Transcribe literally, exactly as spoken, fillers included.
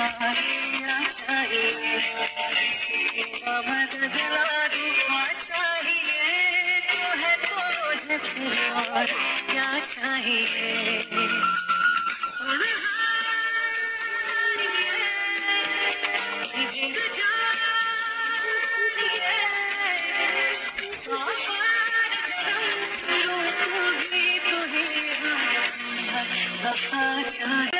क्या चाहिए, किसी का मदद ला दूं, हाँ चाहिए तो है तो मुझे फिर और क्या चाहिए। सुन हारिए जिंद जानिए, सौ बार जन्म लूं तू भी तू ही हम, हर दफा चाहे